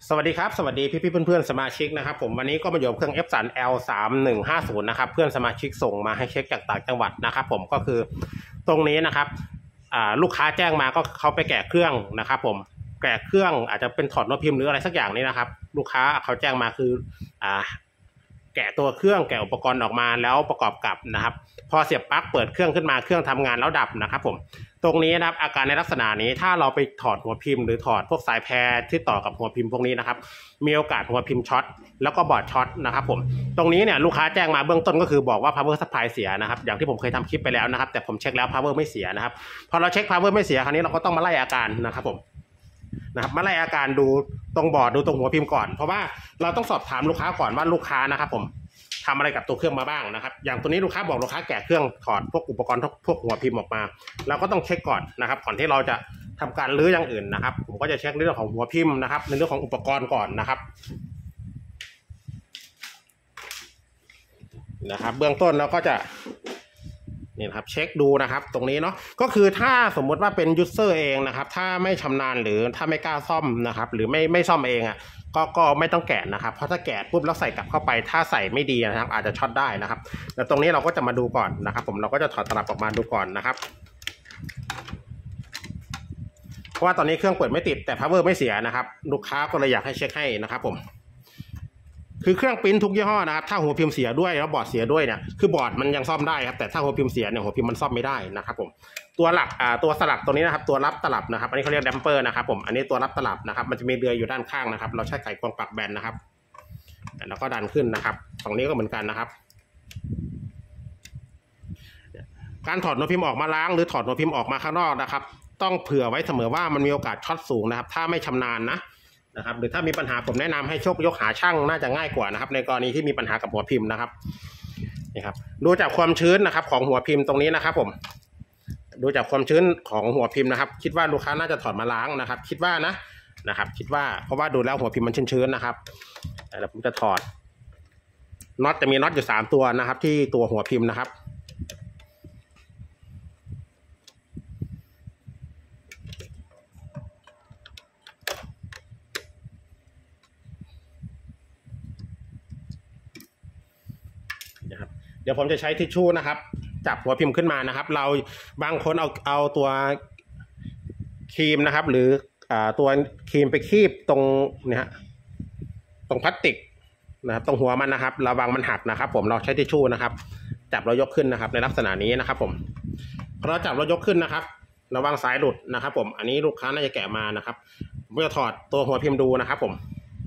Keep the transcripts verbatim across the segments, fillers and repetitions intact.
สวัสดีครับสวัสดีพี่ๆเพื่อนๆสมาชิกนะครับผมวันนี้ก็มาอยู่กับเครื่อง เอฟ สัน แอล สามหนึ่งห้าศูนย์ นะครับเพื่อนสมาชิกส่งมาให้เช็คจากต่างจังหวัดนะครับผมก็คือตรงนี้นะครับลูกค้าแจ้งมาก็เขาไปแกะเครื่องนะครับผมแกะเครื่องอาจจะเป็นถอดโน้ตพิมพ์หรืออะไรสักอย่างนี้นะครับลูกค้าเขาแจ้งมาคืออ่าแกะตัวเครื่องแกะอุปกรณ์ออกมาแล้วประกอบกับนะครับพอเสียบปลั๊กเปิดเครื่องขึ้นมาเครื่องทำงานแล้วดับนะครับผมตรงนี้นะครับอาการในลักษณะนี้ถ้าเราไปถอดหัวพิมพ์หรือถอดพวกสายแพรที่ต่อกับหัวพิมพ์พวกนี้นะครับมีโอกาสหัวพิมพ์ช็อตแล้วก็บอร์ดช็อตนะครับผมตรงนี้เนี่ยลูกค้าแจ้งมาเบื้องต้นก็คือบอกว่า power supply เสียนะครับอย่างที่ผมเคยทำคลิปไปแล้วนะครับแต่ผมเช็คแล้ว power ไม่เสียนะครับพอเราเช็ค power ไม่เสียคราวนี้เราก็ต้องมาไล่อาการนะครับผมนะครับมาไล่อาการดูตรงบอร์ดดูตรงหัวพิมพ์ก่อนเพราะว่าเราต้องสอบถามลูกค้าก่อนว่าลูกค้านะครับผมทำอะไรกับตัวเครื่องมาบ้างนะครับอย่างตัวนี้ลูกค้าบอกลูกค้าแกะเครื่องถอดพวกอุปกรณ์พวกหัวพิมพ์ออกมาเราก็ต้องเช็คก่อนนะครับก่อนที่เราจะทำการรื้ออย่างอื่นนะครับผมก็จะเช็คเรื่องของหัวพิมพ์นะครับในเรื่องของอุปกรณ์ก่อนนะครับนะครับเบื้องต้นเราก็จะนี่ครับเช็คดูนะครับตรงนี้เนาะก็คือถ้าสมมุติว่าเป็นยูเซอร์เองนะครับถ้าไม่ชำนาญหรือถ้าไม่กล้าซ่อมนะครับหรือไม่ไม่ซ่อมเองอ่ะก็ก็ไม่ต้องแกะนะครับเพราะถ้าแกะปุ๊บแล้วใส่กลับเข้าไปถ้าใส่ไม่ดีนะครับอาจจะช็อตได้นะครับแต่ตรงนี้เราก็จะมาดูก่อนนะครับผมเราก็จะถอดตลับออกมาดูก่อนนะครับเพราะว่าตอนนี้เครื่องเปิดไม่ติดแต่ power ไม่เสียนะครับลูกค้าก็เลยอยากให้เช็คให้นะครับผมคือเครื่องปริ้นทุกยี่ห้อนะครับถ้าหัวพิมพ์เสียด้วยแล้วบอร์ดเสียด้วยเนี่ยคือบอร์ดมันยังซ่อมได้ครับแต่ถ้าหัวพิมพ์เสียเนี่ยหัวพิมพ์มันซ่อมไม่ได้นะครับผมตัวหลักอ่าตัวสลักตัวนี้นะครับตัวรับตลับนะครับอันนี้เขาเรียกดัมเปอร์นะครับผมอันนี้ตัวรับตลับนะครับมันจะมีเดือยอยู่ด้านข้างนะครับเราใช้ไขควงปักแบนนะครับแล้วก็ดันขึ้นนะครับฝั่งนี้ก็เหมือนกันนะครับการถอดหัวพิมพ์ออกมาล้างหรือถอดหัวพิมพ์ออกมาข้างนอกนะครับต้องเผื่อไว้เสมอว่ามันมีโอกาสช็อตสูงนะครับถ้าไม่ชำนาญนะนะครับหรือถ้ามีปัญหาผมแนะนำให้โชคยกหาช่างน่าจะง่ายกว่านะครับในกรณีที่มีปัญหากับหัวพิมพ์นะครับนี่ครับดูจากความชื้นนะครับของหัวพิมพ์ตรงนี้นะครับผมดูจากความชื้นของหัวพิมพ์นะครับคิดว่าลูกค้าน่าจะถอดมาล้างนะครับคิดว่านะนะครับคิดว่าเพราะว่าดูแล้วหัวพิมพ์มันชื้นๆนะครับแล้วผมจะถอดน็อตจะมีน็อตอยู่สามตัวนะครับที่ตัวหัวพิมพ์นะครับเดี๋ยวผมจะใช้ทิชชู่นะครับจับหัวพิมพ์ขึ้นมานะครับเราบางคนเอาเอาตัวครีมนะครับหรืออ่าตัวครีมไปคีบตรงเนี่ยตรงพลาสติกนะครับตรงหัวมันนะครับระวังมันหักนะครับผมเราใช้ทิชชู่นะครับจับเรายกขึ้นนะครับในลักษณะนี้นะครับผมพอเราจับเรายกขึ้นนะครับระวังสายหลุดนะครับผมอันนี้ลูกค้าน่าจะแกะมานะครับผมจะถอดตัวหัวพิมพ์ดูนะครับผม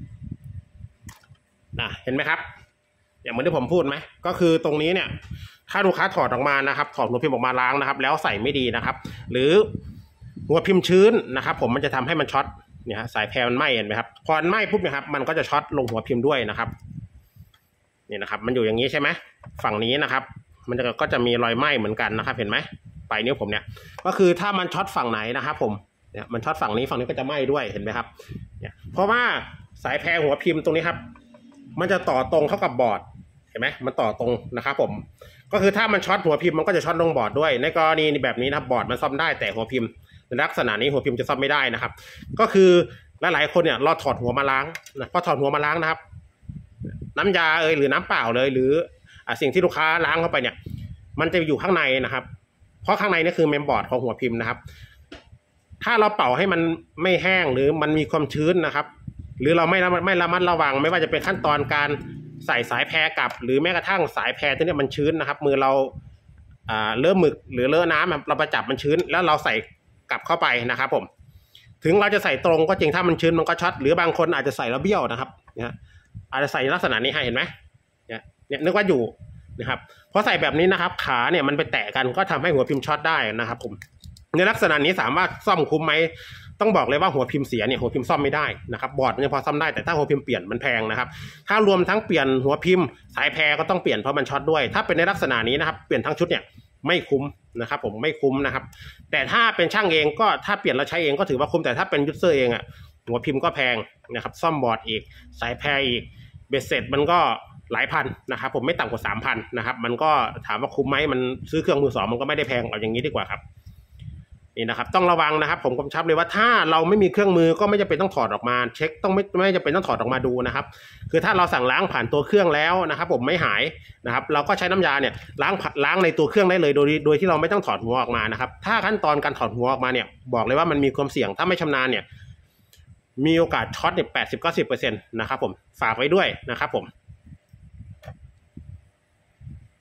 นะเห็นไหมครับอย่างเหมือนที่ผมพูดไหมก็คือตรงนี้เนี่ยถ้าลูกค้าถอดออกมานะครับถอดหัวพิมพ์ออกมาล้างนะครับแล้วใส่ไม่ดีนะครับหรือหัวพิมพ์ชื้นนะครับผมมันจะทำให้มันช็อตเนี่ยฮะสายแพรมันไหม้เห็นไหมครับพอมันไหม้ปุ๊บนะครับมันก็จะช็อตลงหัวพิมพ์ด้วยนะครับนี่นะครับมันอยู่อย่างนี้ใช่ไหมฝั่งนี้นะครับมันจะก็จะมีรอยไหม้เหมือนกันนะครับเห็นไหมปลายนิ้วผมเนี่ยก็คือถ้ามันช็อตฝั่งไหนนะครับผมเนี่ยมันช็อตฝั่งนี้ฝั่งนี้ก็จะไหม้ด้วยเห็นไหมครับเนี่ยเพราะว่าสายแพรหัวพิมพ์ตรงนี้ครับมันจะต่อตรงเข้ากับบอร์ดเห็นไหมมันต่อตรงนะครับผมก็คือถ้ามันช็อตหัวพิมพ์มันก็จะช็อตลงบอร์ดด้วยในกรณีแบบนี้นะครับบอร์ดมันซ่อมได้แต่หัวพิมพ์ในลักษณะนี้หัวพิมพ์จะซ่อมไม่ได้นะครับก็คือหลายๆคนเนี่ยเราถอดหัวมาล้างนะพอถอดหัวมาล้างนะครับน้ำยาเอยหรือน้ำเปล่าเลยหรือสิ่งที่ลูกค้าล้างเข้าไปเนี่ยมันจะอยู่ข้างในนะครับเพราะข้างในนี่คือเมมบอร์ดของหัวพิมพ์นะครับถ้าเราเป่าให้มันไม่แห้งหรือมันมีความชื้นนะครับหรือเราไม่ไม่ระมัดระวังไม่ว่าจะเป็นขั้นตอนการใส่สายแพรกลับหรือแม้กระทั่งสายแพรตัวนี้มันชื้นนะครับมือเราเลอะหมึกหรือเลอะน้ำเราไปจับมันชื้นแล้วเราใส่กลับเข้าไปนะครับผมถึงเราจะใส่ตรงก็จริงถ้ามันชื้นมันก็ช็อตหรือบางคนอาจจะใส่แล้วเบี้ยวนะครับเนี่ยอาจจะใส่ลักษณะนี้ให้เห็นไหมเนี่ยเนี่ยนึกว่าอยู่นะครับเพราะใส่แบบนี้นะครับขาเนี่ยมันไปแตะกันก็ทำให้หัวพิมพ์ช็อตได้นะครับผมในลักษณะนี้สามารถซ่อมคุ้มไหมต้องบอกเลยว่าหัวพิมพ์เสียเนี่ยหัวพิมพ์ซ่อมไม่ได้นะครับบอร์ดมันพอซ่อมได้แต่ถ้าหัวพิมพ์เปลี่ยนมันแพงนะครับถ้ารวมทั้งเปลี่ยนหัวพิมพ์สายแพรก็ต้องเปลี่ยนเพราะมันช็อตด้วยถ้าเป็นในลักษณะนี้นะครับเปลี่ยนทั้งชุดเนี่ยไม่คุ้มนะครับผมไม่คุ้มนะครับแต่ถ้าเป็นช่างเองก็ถ้าเปลี่ยนแล้วใช้เองก็ถือว่าคุ้มแต่ถ้าเป็นยูเซอร์เองอ่ะหัวพิมพ์ก็แพงนะครับซ่อมบอร์ดอีกสายแพรอีกเบ็ดเสร็จมันก็หลายพันนะครับผมไม่ต่ำกว่าสามพันนะครับมันก็ถามว่าคุ้มไหมมันซื้อเครื่องมือสองมันก็ไม่ได้แพงเอาอย่างนี้ดีกว่าครับนี่นะครับต้องระวังนะครับผมกำชับเลยว่าถ้าเราไม่มีเครื่องมือก็ไม่จำเป็นต้องถอดออกมาเช็คต้องไม่ไม่จำเป็นต้องถอดออกมาดูนะครับคือถ้าเราสั่งล้างผ่านตัวเครื่องแล้วนะครับผมไม่หายนะครับเราก็ใช้น้ำยาเนี่ยล้างล้างในตัวเครื่องได้เลยโดยโดยที่เราไม่ต้องถอดหัวออกมานะครับถ้าขั้นตอนการถอดหัวออกมาเนี่ยบอกเลยว่ามันมีความเสี่ยงถ้าไม่ชำนาญเนี่ยมีโอกาสช็อตเนี่ยแปดสิบเก้าสิบเปอร์เซ็นต์นะครับผมฝากไว้ด้วยนะครับผม